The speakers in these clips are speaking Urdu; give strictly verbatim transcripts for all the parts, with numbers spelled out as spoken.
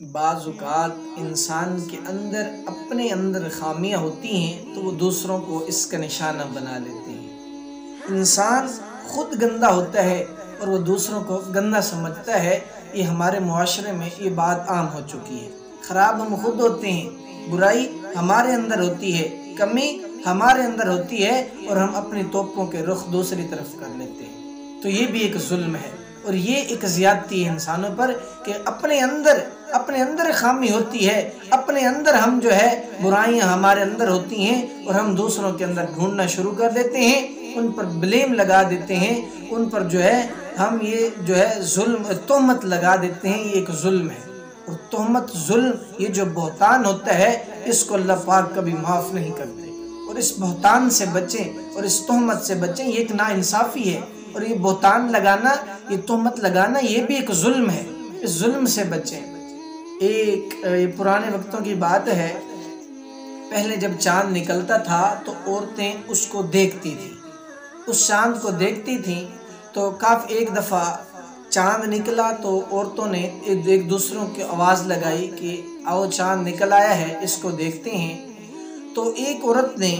بعض اوقات انسان کے اندر اپنے اندر خامیاں ہوتی ہیں تو وہ دوسروں کو اس کا نشانہ بنا لیتے ہیں۔ انسان خود گندہ ہوتا ہے اور وہ دوسروں کو گندہ سمجھتا ہے۔ یہ ہمارے معاشرے میں یہ بات عام ہو چکی ہے۔ خراب ہم خود ہوتے ہیں، برائی ہمارے اندر ہوتی ہے، کمی ہمارے اندر ہوتی ہے اور ہم اپنی توپوں کے رخ دوسری طرف کر لیتے ہیں۔ تو یہ بھی ایک ظلم ہے اور یہ ایک زیادتی ہے انسانوں پر کہ اپنے اندر اپنے اندر خامی ہوتی ہے، اپنے اندر ہم جو ہے برائیاں ہمارے اندر ہوتی ہیں اور ہم دوسروں کے اندر ڈھونڈنا شروع کر دیتے ہیں، ان پر بلیم لگا دیتے ہیں، ان پر جو ہے ہم یہ جو ہے ظلم تہمت لگا دیتے ہیں۔ یہ ایک ظلم ہے اور تہمت ظلم یہ جو بہتان ہوتا ہے اس کو اللہ پاک کبھی معاف نہیں کرتے، اور اس بہتان سے بچیں اور اس تہمت سے بچیں۔ یہ ایک ناانصافی ہے اور یہ بہتان لگانا، یہ تہمت لگانا یہ بھی ایک ظلم ہے، اس ظلم سے بچیں۔ ایک پرانے وقتوں کی بات ہے، پہلے جب چاند نکلتا تھا تو عورتیں اس کو دیکھتی تھیں، اس چاند کو دیکھتی تھیں تو کافی ایک دفعہ چاند نکلا تو عورتوں نے ایک دوسروں کی آواز لگائی کہ آؤ چاند نکل آیا ہے، اس کو دیکھتے ہیں۔ تو ایک عورت نے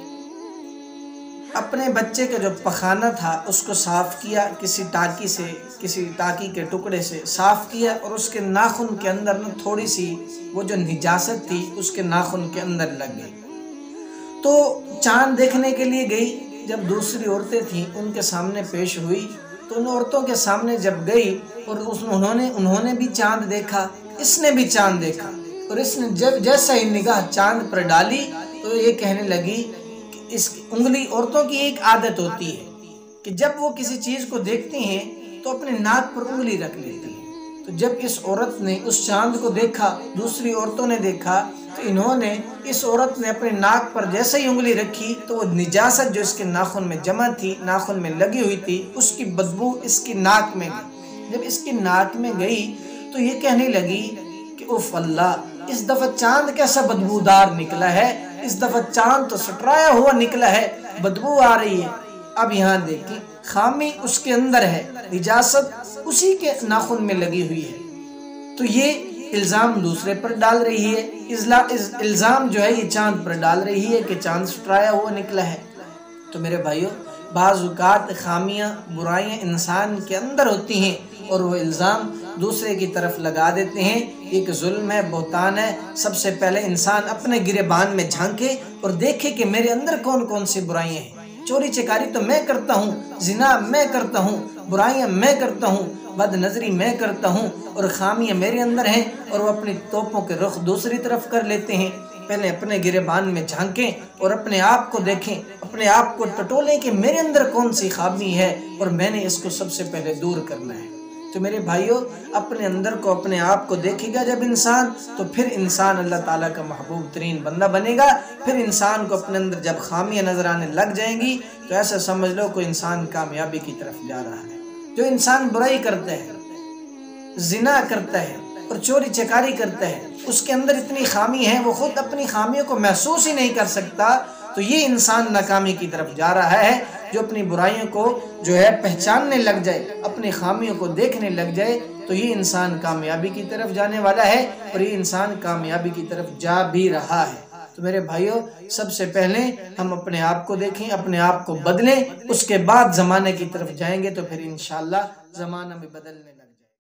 اپنے بچے کا جو پخانہ تھا اس کو صاف کیا، کسی ٹاکی سے کسی ٹاکی کے ٹکڑے سے صاف کیا اور اس کے ناخن کے اندر نا تھوڑی سی وہ جو نجاست تھی اس کے ناخن کے اندر لگ گئی۔ تو چاند دیکھنے کے لیے گئی، جب دوسری عورتیں تھیں ان کے سامنے پیش ہوئی تو ان عورتوں کے سامنے جب گئی اور انہوں نے انہوں نے بھی چاند دیکھا، اس نے بھی چاند دیکھا، اور اس نے جب جیسا ہی نگاہ چاند پر ڈالی تو یہ کہنے لگی کہ اس کی انگلی، عورتوں کی ایک عادت ہوتی ہے کہ جب وہ کسی چیز کو دیکھتی ہیں تو اپنے ناک پر انگلی رکھ لیتی ہیں۔ تو جب اس عورت نے اس چاند کو دیکھا، دوسری عورتوں نے دیکھا، تو انہوں نے اس عورت نے اپنے ناک پر جیسے ہی انگلی رکھی تو وہ نجاست جو اس کے ناخن میں جمع تھی، ناخن میں لگی ہوئی تھی، اس کی بدبو اس کی ناک میں گئی۔ جب اس کی ناک میں گئی تو یہ کہنے لگی کہ اوف اللہ، اس دفعہ چاند کیسا بدبودار نکلا ہے، اس دفعہ چاند تو سٹرایا ہوا نکلا ہے، بدبو آ رہی ہے۔ اب یہاں دیکھیں، خامی اس کے اندر ہے، نجاست اسی کے ناخن میں لگی ہوئی ہے، تو یہ الزام دوسرے پر ڈال رہی ہے، الزام جو ہے یہ چاند پر ڈال رہی ہے کہ چاند سٹرایا ہوا نکلا ہے۔ تو میرے بھائیوں، بعض اوقات خامیاں، برائیاں انسان کے اندر ہوتی ہیں اور وہ الزام دوسرے کی طرف لگا دیتے ہیں۔ ایک ظلم ہے، بہتان ہے۔ سب سے پہلے انسان اپنے گریبان میں جھانکے اور دیکھے کہ میرے اندر کون کون سی برائیاں ہیں۔ چوری چکاری تو میں کرتا ہوں، زنا میں کرتا ہوں، برائیاں میں کرتا ہوں، بد نظری میں کرتا ہوں، اور خامیاں میرے اندر ہیں اور وہ اپنی توپوں کے رخ دوسری طرف کر لیتے ہیں۔ پہلے اپنے گریبان میں جھانکیں اور اپنے آپ کو دیکھیں، اپنے آپ کو ٹٹولیں کہ میرے اندر کون سی خامی ہے اور میں نے اس کو سب سے پہلے دور کرنا ہے۔ تو میرے بھائیوں، اپنے اندر کو، اپنے آپ کو دیکھے گا جب انسان، تو پھر انسان اللہ تعالیٰ کا محبوب ترین بندہ بنے گا۔ پھر انسان کو اپنے اندر جب خامیاں نظر آنے لگ جائیں گی تو ایسا سمجھ لو کوئی انسان کامیابی کی طرف جا رہا ہے۔ جو انسان برائی کرتا ہے، زنا کرتا ہے اور چوری چکاری کرتا ہے، اس کے اندر اتنی خامی ہے وہ خود اپنی خامیوں کو محسوس ہی نہیں کر سکتا، تو یہ انسان ناکامی کی طرف جا رہا ہے۔ جو اپنی برائیوں کو جو ہے پہچاننے لگ جائے، اپنی خامیوں کو دیکھنے لگ جائے، تو یہ انسان کامیابی کی طرف جانے والا ہے اور یہ انسان کامیابی کی طرف جا بھی رہا ہے۔ تو میرے بھائیوں، سب سے پہلے ہم اپنے آپ کو دیکھیں، اپنے آپ کو بدلیں، اس کے بعد زمانے کی طرف جائیں گے تو پھر انشاءاللہ زمانہ میں بدلنے